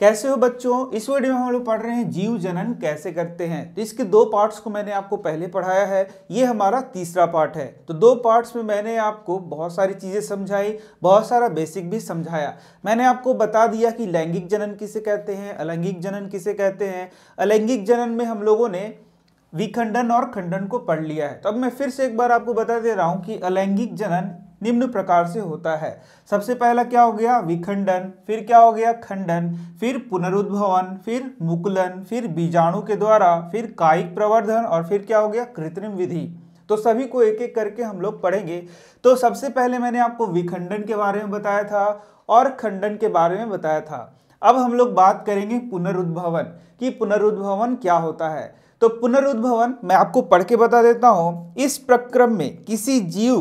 कैसे हो बच्चों। इस वीडियो में हम लोग पढ़ रहे हैं जीव जनन कैसे करते हैं। तो इसके दो पार्ट्स को मैंने आपको पहले पढ़ाया है, ये हमारा तीसरा पार्ट है। तो दो पार्ट्स में मैंने आपको बहुत सारी चीज़ें समझाई, बहुत सारा बेसिक भी समझाया। मैंने आपको बता दिया कि लैंगिक जनन किसे कहते हैं, अलैंगिक जनन किसे कहते हैं। अलैंगिक जनन में हम लोगों ने विखंडन और खंडन को पढ़ लिया है। तो अब मैं फिर से एक बार आपको बता दे रहा हूं कि अलैंगिक जनन निम्न प्रकार से होता है। सबसे पहला क्या हो गया, विखंडन, फिर क्या हो गया, खंडन, फिर पुनरुद्भवन, फिर मुकुलन, फिर बीजाणु के द्वारा, फिर कायिक प्रवर्धन और फिर क्या हो गया, कृत्रिम विधि। तो सभी को एक एक करके हम लोग पढ़ेंगे। तो सबसे पहले मैंने आपको विखंडन के बारे में बताया था और खंडन के बारे में बताया था। अब हम लोग बात करेंगे पुनरुद्भवन कि पुनरुद्भवन क्या होता है। तो पुनरुद्भवन मैं आपको पढ़ के बता देता हूं। इस प्रक्रम में किसी जीव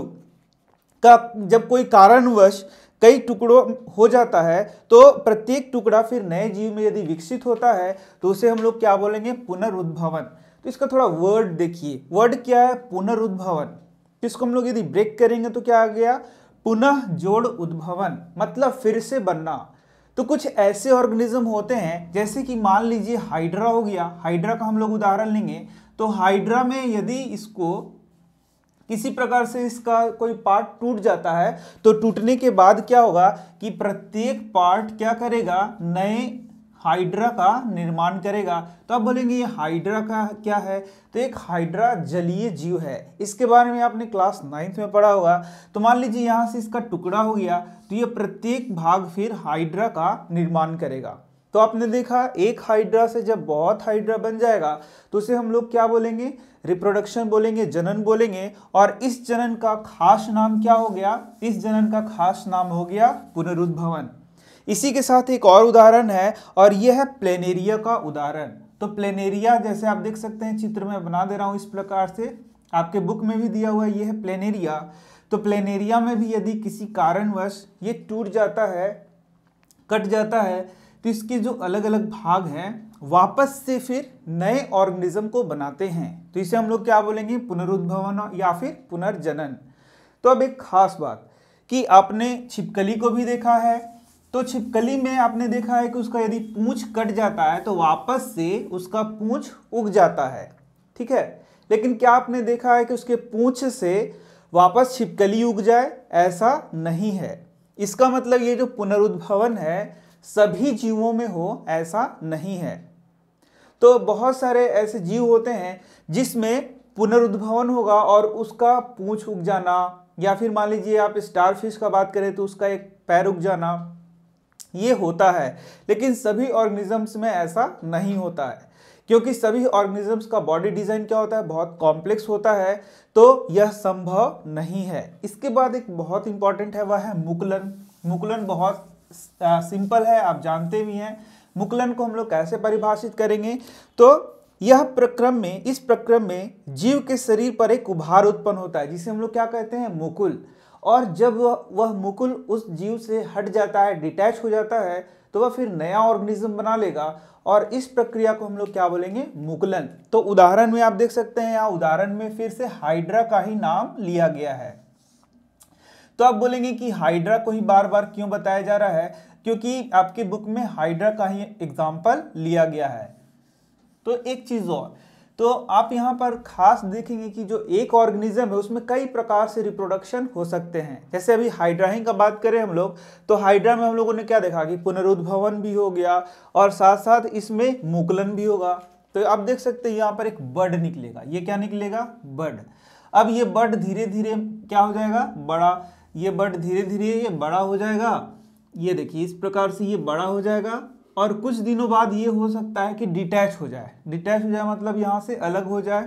का जब कोई कारणवश कई टुकड़ों हो जाता है तो प्रत्येक टुकड़ा फिर नए जीव में यदि विकसित होता है तो उसे हम लोग क्या बोलेंगे, पुनरुद्भवन। तो इसका थोड़ा वर्ड देखिए, वर्ड क्या है, पुनरुद्भवन। तो इसको हम लोग यदि ब्रेक करेंगे तो क्या आ गया, पुनः जोड़ उद्भवन, मतलब फिर से बनना। तो कुछ ऐसे ऑर्गेनिज्म होते हैं जैसे कि मान लीजिए हाइड्रा हो गया। हाइड्रा का हम लोग उदाहरण लेंगे। तो हाइड्रा में यदि इसको किसी प्रकार से इसका कोई पार्ट टूट जाता है तो टूटने के बाद क्या होगा कि प्रत्येक पार्ट क्या करेगा, नए हाइड्रा का निर्माण करेगा। तो आप बोलेंगे ये हाइड्रा का क्या है, तो एक हाइड्रा जलीय जीव है। इसके बारे में आपने क्लास 9th में पढ़ा होगा। तो मान लीजिए यहाँ से इसका टुकड़ा हो गया तो ये प्रत्येक भाग फिर हाइड्रा का निर्माण करेगा। तो आपने देखा एक हाइड्रा से जब बहुत हाइड्रा बन जाएगा तो उसे हम लोग क्या बोलेंगे, रिप्रोडक्शन बोलेंगे, जनन बोलेंगे। और इस जनन का खास नाम क्या हो गया, इस जनन का खास नाम हो गया पुनरुद्भवन। इसी के साथ एक और उदाहरण है और यह है प्लेनेरिया का उदाहरण। तो प्लेनेरिया जैसे आप देख सकते हैं, चित्र में बना दे रहा हूं इस प्रकार से, आपके बुक में भी दिया हुआ है, यह है प्लेनेरिया। तो प्लेनेरिया में भी यदि किसी कारणवश ये टूट जाता है, कट जाता है, तो इसके जो अलग अलग भाग हैं वापस से फिर नए ऑर्गेनिज्म को बनाते हैं। तो इसे हम लोग क्या बोलेंगे, पुनरुद्भवन या फिर पुनर्जनन। तो अब एक खास बात कि आपने छिपकली को भी देखा है। तो छिपकली में आपने देखा है कि उसका यदि पूंछ कट जाता है तो वापस से उसका पूंछ उग जाता है, ठीक है। लेकिन क्या आपने देखा है कि उसके पूंछ से वापस छिपकली उग जाए, ऐसा नहीं है। इसका मतलब ये जो पुनरुद्भवन है सभी जीवों में हो, ऐसा नहीं है। तो बहुत सारे ऐसे जीव होते हैं जिसमें पुनरुद्भवन होगा और उसका पूंछ उग जाना, या फिर मान लीजिए आप स्टारफिश का बात करें तो उसका एक पैर उग जाना, ये होता है। लेकिन सभी ऑर्गेनिजम्स में ऐसा नहीं होता है, क्योंकि सभी ऑर्गेनिजम्स का बॉडी डिजाइन क्या होता है, बहुत कॉम्प्लेक्स होता है। तो यह संभव नहीं है। इसके बाद एक बहुत इंपॉर्टेंट है, वह है मुकुलन। मुकुलन बहुत सिंपल है, आप जानते भी हैं। मुकुलन को हम लोग कैसे परिभाषित करेंगे, तो यह प्रक्रम में, इस प्रक्रम में जीव के शरीर पर एक उभार उत्पन्न होता है जिसे हम लोग क्या कहते हैं, मुकुल। और जब वह मुकुल उस जीव से हट जाता है, डिटैच हो जाता है, तो वह फिर नया ऑर्गेनिज्म बना लेगा और इस प्रक्रिया को हम लोग क्या बोलेंगे, मुकुलन। तो उदाहरण में आप देख सकते हैं, यहाँ उदाहरण में फिर से हाइड्रा का ही नाम लिया गया है। तो आप बोलेंगे कि हाइड्रा को ही बार बार क्यों बताया जा रहा है, क्योंकि आपके बुक में हाइड्रा का ही एग्जाम्पल लिया गया है। तो एक चीज और, तो आप यहाँ पर खास देखेंगे कि जो एक ऑर्गेनिज्म है उसमें कई प्रकार से रिप्रोडक्शन हो सकते हैं। जैसे अभी हाइड्रा ही का बात करें हम लोग, तो हाइड्रा में हम लोगों ने क्या देखा कि पुनरुद्भवन भी हो गया और साथ साथ इसमें मुकुलन भी होगा। तो आप देख सकते हैं यहाँ पर एक बड निकलेगा। ये क्या निकलेगा, बड। अब ये बड धीरे धीरे क्या हो जाएगा, बड़ा। ये बड धीरे धीरे ये बड़ा हो जाएगा। ये देखिए इस प्रकार से ये बड़ा हो जाएगा और कुछ दिनों बाद ये हो सकता है कि डिटैच हो जाए। डिटैच हो जाए मतलब यहाँ से अलग हो जाए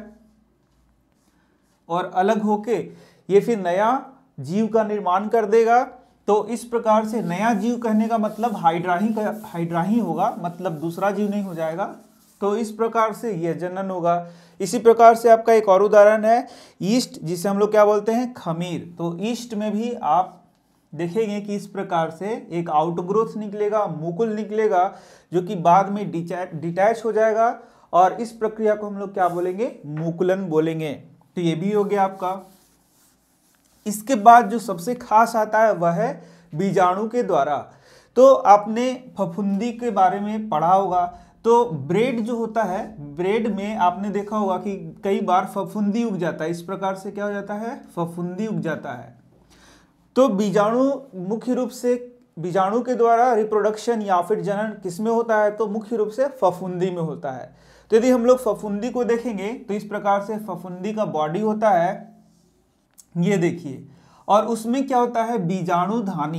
और अलग होके ये फिर नया जीव का निर्माण कर देगा। तो इस प्रकार से नया जीव कहने का मतलब हाइड्रा ही होगा, मतलब दूसरा जीव नहीं हो जाएगा। तो इस प्रकार से यह जनन होगा। इसी प्रकार से आपका एक और उदाहरण है ईस्ट, जिसे हम लोग क्या बोलते हैं, खमीर। तो ईस्ट में भी आप देखेंगे कि इस प्रकार से एक आउटग्रोथ निकलेगा, मुकुल निकलेगा, जो कि बाद में डिटैच हो जाएगा और इस प्रक्रिया को हम लोग क्या बोलेंगे, मुकुलन बोलेंगे। तो ये भी हो गया आपका। इसके बाद जो सबसे खास आता है वह है बीजाणु के द्वारा। तो आपने फफूंदी के बारे में पढ़ा होगा। तो ब्रेड जो होता है, ब्रेड में आपने देखा होगा कि कई बार फफूंदी उग जाता है। इस प्रकार से क्या हो जाता है, फफूंदी उग जाता है। तो बीजाणु मुख्य रूप से बीजाणु के द्वारा रिप्रोडक्शन या फिर जनन किसमें होता है, तो मुख्य रूप से फफूंदी में होता है। तो यदि हम लोग फफूंदी को देखेंगे तो इस प्रकार से फफूंदी का बॉडी होता है, ये देखिए, और उसमें क्या होता है, बीजाणुधानी,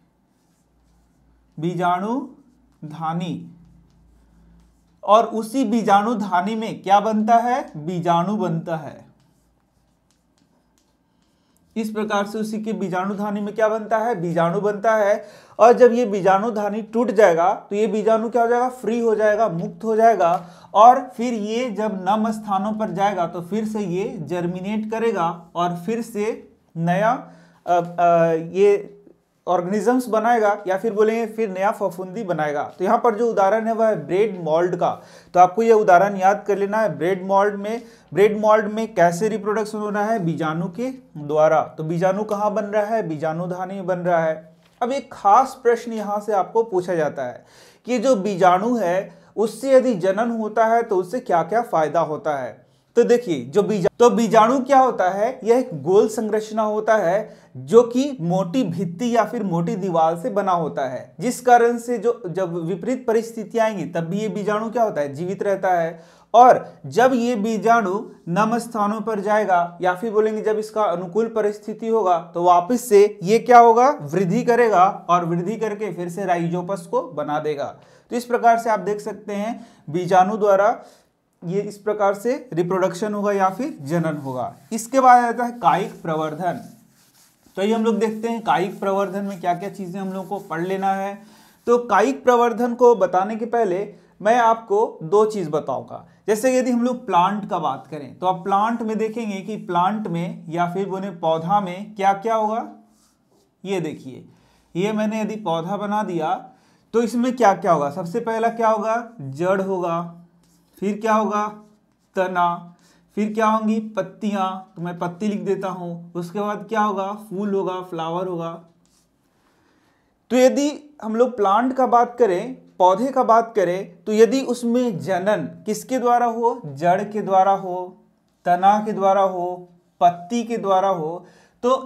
बीजाणुधानी, और उसी बीजाणुधानी में क्या बनता है, बीजाणु बनता है। इस प्रकार से उसी के बीजाणुधानी में क्या बनता है, बीजाणु बनता है। और जब ये बीजाणुधानी टूट जाएगा तो ये बीजाणु क्या हो जाएगा, फ्री हो जाएगा, मुक्त हो जाएगा। और फिर ये जब नम स्थानों पर जाएगा तो फिर से ये जर्मिनेट करेगा और फिर से नया ये ऑर्गेनिजम्स बनाएगा, या फिर बोलेंगे फिर नया फफूंदी बनाएगा। तो यहाँ पर जो उदाहरण है वह है ब्रेड मोल्ड का। तो आपको यह उदाहरण याद कर लेना है। ब्रेड मोल्ड में कैसे रिप्रोडक्शन हो रहा है, बीजाणु के द्वारा। तो बीजाणु कहाँ बन रहा है, बीजाणुधानी में बन रहा है। अब एक खास प्रश्न यहाँ से आपको पूछा जाता है कि जो बीजाणु है उससे यदि जनन होता है तो उससे क्या क्या फायदा होता है। तो देखिए, जो बीजाणु क्या होता है, यह एक गोल संरचना होता है जो कि मोटी भित्ति या फिर मोटी दीवार से बना होता है, जिस कारण से जो जब विपरीत परिस्थितियां आएंगी तब भी ये बीजाणु क्या होता है, जीवित रहता है। और जब ये बीजाणु नम स्थानों पर जाएगा या फिर बोलेंगे जब इसका अनुकूल परिस्थिति होगा तो वापस से ये क्या होगा, वृद्धि करेगा और वृद्धि करके फिर से राइजोपस को बना देगा। तो इस प्रकार से आप देख सकते हैं बीजाणु द्वारा ये इस प्रकार से रिप्रोडक्शन होगा या फिर जनन होगा। इसके बाद आता है कायिक प्रवर्धन। तो ये हम लोग देखते हैं कायिक प्रवर्धन में क्या क्या चीजें हम लोग को पढ़ लेना है। तो कायिक प्रवर्धन को बताने के पहले मैं आपको दो चीज बताऊंगा। जैसे यदि हम लोग प्लांट का बात करें तो आप प्लांट में देखेंगे कि प्लांट में या फिर बोले पौधा में क्या क्या होगा। ये देखिए, ये मैंने यदि पौधा बना दिया तो इसमें क्या क्या होगा। सबसे पहला क्या होगा, जड़ होगा, फिर क्या होगा, तना, फिर क्या होंगी, पत्तियां, तो मैं पत्ती लिख देता हूं। उसके बाद क्या होगा, फूल होगा, फ्लावर होगा। तो यदि हम लोग प्लांट का बात करें, पौधे का बात करें, तो यदि उसमें जनन किसके द्वारा हो, जड़ के द्वारा हो, तना के द्वारा हो, पत्ती के द्वारा हो, तो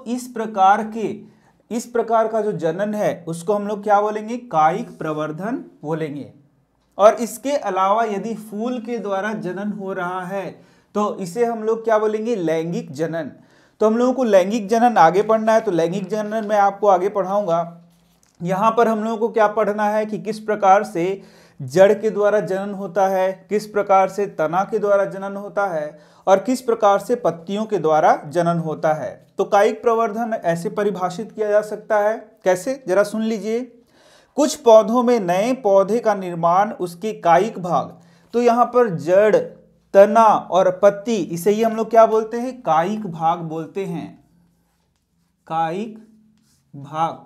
इस प्रकार का जो जनन है उसको हम लोग क्या बोलेंगे, कायिक प्रवर्धन बोलेंगे। और इसके अलावा यदि फूल के द्वारा जनन हो रहा है तो इसे हम लोग क्या बोलेंगे, लैंगिक जनन। तो हम लोगों को लैंगिक जनन आगे पढ़ना है, तो लैंगिक जनन मैं आपको आगे पढ़ाऊंगा। यहाँ पर हम लोगों को क्या पढ़ना है कि किस प्रकार से जड़ के द्वारा जनन होता है, किस प्रकार से तना के द्वारा जनन होता है और किस प्रकार से पत्तियों के द्वारा जनन होता है। तो कायिक प्रवर्धन ऐसे परिभाषित किया जा सकता है, कैसे, जरा सुन लीजिए। कुछ पौधों में नए पौधे का निर्माण उसके कायिक भाग, तो यहाँ पर जड़, तना और पत्ती, इसे ही हम लोग क्या बोलते हैं, कायिक भाग बोलते हैं, कायिक भाग।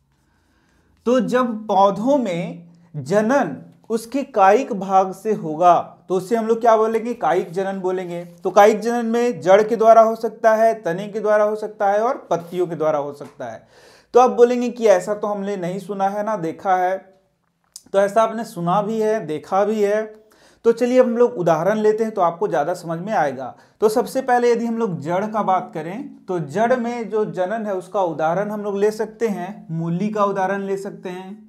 तो जब पौधों में जनन उसके कायिक भाग से होगा तो उसे हम लोग क्या बोलेंगे, कायिक जनन बोलेंगे। तो कायिक जनन में जड़ के द्वारा हो सकता है, तने के द्वारा हो सकता है और पत्तियों के द्वारा हो सकता है। तो आप बोलेंगे कि ऐसा तो हमने नहीं सुना है ना देखा है, तो ऐसा आपने सुना भी है, देखा भी है। तो चलिए हम लोग उदाहरण लेते हैं तो आपको ज़्यादा समझ में आएगा। तो सबसे पहले यदि हम लोग जड़ का बात करें तो जड़ में जो जनन है उसका उदाहरण हम लोग ले सकते हैं, मूली का उदाहरण ले सकते हैं,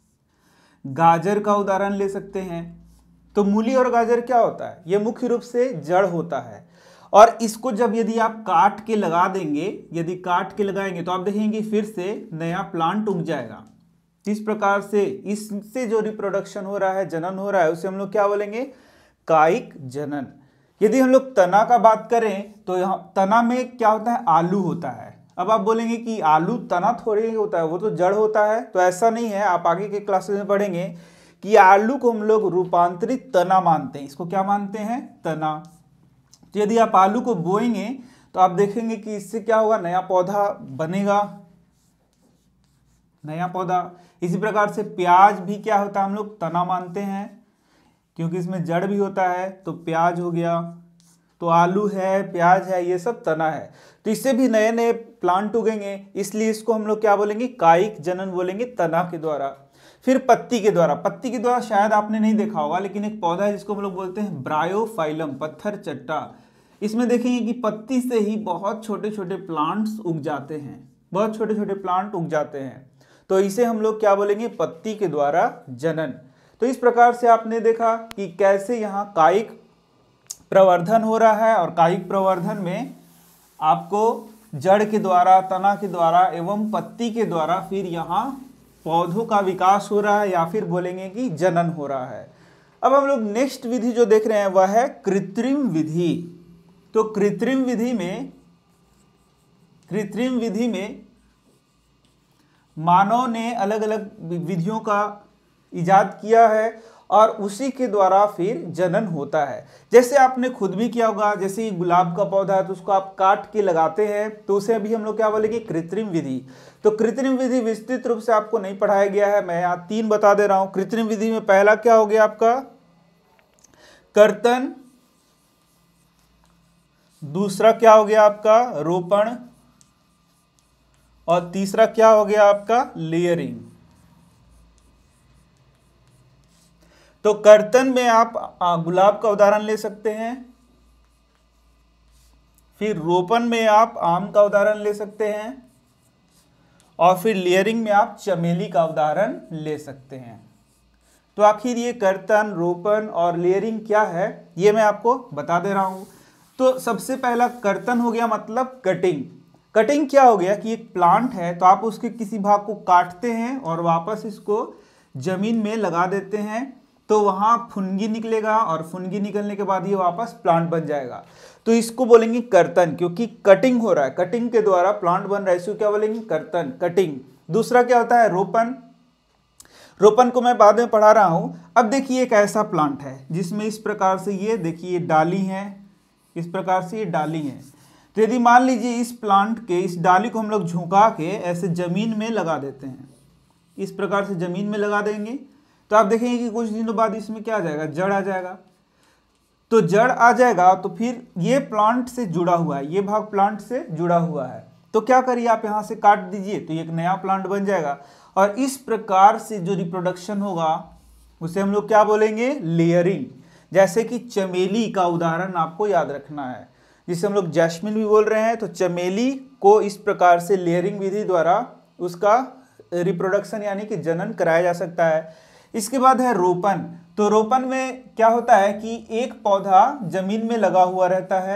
गाजर का उदाहरण ले सकते हैं। तो मूली और गाजर क्या होता है, ये मुख्य रूप से जड़ होता है। और इसको जब यदि आप काट के लगा देंगे, यदि काट के लगाएंगे तो आप देखेंगे फिर से नया प्लांट उग जाएगा। इस प्रकार से इससे जो रिप्रोडक्शन हो रहा है, जनन हो रहा है, उसे हम लोग क्या बोलेंगे, कायिक जनन। यदि हम लोग तना का बात करें तो यहाँ तना में क्या होता है, आलू होता है। अब आप बोलेंगे कि आलू तना थोड़ी होता है, वो तो जड़ होता है। तो ऐसा नहीं है, आप आगे के क्लासेस में पढ़ेंगे कि आलू को हम लोग रूपांतरित तना मानते हैं। इसको क्या मानते हैं, तना। तो यदि आप आलू को बोएंगे तो आप देखेंगे कि इससे क्या होगा, नया पौधा बनेगा, नया पौधा। इसी प्रकार से प्याज भी क्या होता है, हम लोग तना मानते हैं क्योंकि इसमें जड़ भी होता है, तो प्याज हो गया। तो आलू है, प्याज है, ये सब तना है। तो इससे भी नए नए प्लांट उगेंगे, इसलिए इसको हम लोग क्या बोलेंगे, कायिक जनन बोलेंगे, तना के द्वारा। फिर पत्ती के द्वारा शायद आपने नहीं देखा होगा, लेकिन एक पौधा है जिसको हम लोग बोलते हैं ब्रायोफाइलम, पत्थर चट्टा। इसमें देखेंगे कि पत्ती से ही बहुत छोटे छोटे प्लांट्स उग जाते हैं, बहुत छोटे छोटे प्लांट उग जाते हैं। तो इसे हम लोग क्या बोलेंगे, पत्ती के द्वारा जनन। तो इस प्रकार से आपने देखा कि कैसे यहाँ कायिक प्रवर्धन हो रहा है, और कायिक प्रवर्धन में आपको जड़ के द्वारा, तना के द्वारा एवं पत्ती के द्वारा फिर यहाँ पौधों का विकास हो रहा है, या फिर बोलेंगे कि जनन हो रहा है। अब हम लोग नेक्स्ट विधि जो देख रहे हैं वह है कृत्रिम विधि। तो कृत्रिम विधि में मानव ने अलग अलग विधियों का इजाद किया है, और उसी के द्वारा फिर जनन होता है। जैसे आपने खुद भी किया होगा, जैसे गुलाब का पौधा है तो उसको आप काट के लगाते हैं, तो उसे अभी हम लोग क्या बोलेंगे, कृत्रिम विधि। तो कृत्रिम विधि विस्तृत रूप से आपको नहीं पढ़ाया गया है, मैं यहाँ 3 बता दे रहा हूँ। कृत्रिम विधि में पहला क्या हो गया आपका, कर्तन, दूसरा क्या हो गया आपका, रोपण, और तीसरा क्या हो गया आपका, लेयरिंग। तो कर्तन में आप गुलाब का उदाहरण ले सकते हैं, फिर रोपण में आप आम का उदाहरण ले सकते हैं, और फिर लेयरिंग में आप चमेली का उदाहरण ले सकते हैं। तो आखिर ये कर्तन, रोपण और लेयरिंग क्या है, ये मैं आपको बता दे रहा हूं। तो सबसे पहला कर्तन हो गया, मतलब कटिंग। कटिंग क्या हो गया कि एक प्लांट है तो आप उसके किसी भाग को काटते हैं और वापस इसको जमीन में लगा देते हैं, तो वहाँ फुनगी निकलेगा, और फुनगी निकलने के बाद ये वापस प्लांट बन जाएगा। तो इसको बोलेंगे कर्तन, क्योंकि कटिंग हो रहा है, कटिंग के द्वारा प्लांट बन रहा है, इसको क्या बोलेंगे, कर्तन, कटिंग। दूसरा क्या होता है, रोपण। रोपण को मैं बाद में पढ़ा रहा हूँ। अब देखिए एक ऐसा प्लांट है जिसमें इस प्रकार से ये देखिए डाली है, इस प्रकार से ये डाली है। तो यदि मान लीजिए इस प्लांट के इस डाली को हम लोग झुका के ऐसे जमीन में लगा देते हैं, इस प्रकार से जमीन में लगा देंगे, तो आप देखेंगे कि कुछ दिनों बाद इसमें क्या आ जाएगा, जड़ आ जाएगा। तो जड़ आ जाएगा तो फिर ये प्लांट से जुड़ा हुआ है, ये भाग प्लांट से जुड़ा हुआ है, तो क्या करिए आप यहाँ से काट दीजिए, तो एक नया प्लांट बन जाएगा। और इस प्रकार से जो रिप्रोडक्शन होगा उसे हम लोग क्या बोलेंगे, लेयरिंग। जैसे कि चमेली का उदाहरण आपको याद रखना है, जिसे हम लोग जैस्मिन भी बोल रहे हैं। तो चमेली को इस प्रकार से लेयरिंग विधि द्वारा उसका रिप्रोडक्शन यानी कि जनन कराया जा सकता है। इसके बाद है रोपण। तो रोपण में क्या होता है कि एक पौधा जमीन में लगा हुआ रहता है।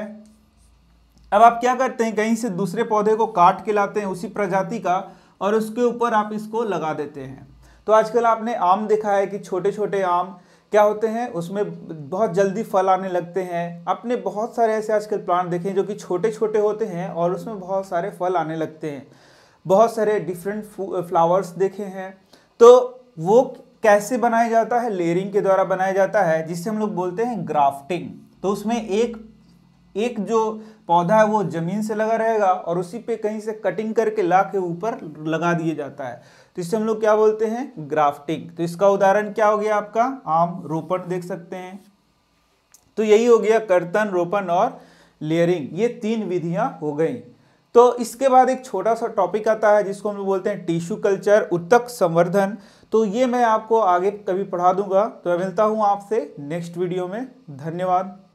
अब आप क्या करते हैं, कहीं से दूसरे पौधे को काट के लाते हैं उसी प्रजाति का, और उसके ऊपर आप इसको लगा देते हैं। तो आजकल आपने आम देखा है कि छोटे छोटे आम क्या होते हैं, उसमें बहुत जल्दी फल आने लगते हैं। आपने बहुत सारे ऐसे आजकल प्लांट देखे हैं जो कि छोटे छोटे होते हैं और उसमें बहुत सारे फल आने लगते हैं। बहुत सारे डिफरेंट फ्लावर्स देखे हैं। तो वो कैसे बनाया जाता है, लेयरिंग के द्वारा बनाया जाता है, जिसे हम लोग बोलते हैं ग्राफ्टिंग। तो उसमें एक जो पौधा है वो जमीन से लगा रहेगा और उसी पे कहीं से कटिंग करके ला के ऊपर लगा दिया जाता है, तो इससे हम लोग क्या बोलते हैं, ग्राफ्टिंग। तो इसका उदाहरण क्या हो गया आपका, आम, रोपण देख सकते हैं। तो यही हो गया कर्तन, रोपण और लेयरिंग, ये 3 विधियां हो गई। तो इसके बाद एक छोटा सा टॉपिक आता है जिसको हम लोग बोलते हैं टिश्यू कल्चर, उत्तक संवर्धन। तो ये मैं आपको आगे कभी पढ़ा दूंगा। तो मैं मिलता हूँ आपसे नेक्स्ट वीडियो में। धन्यवाद।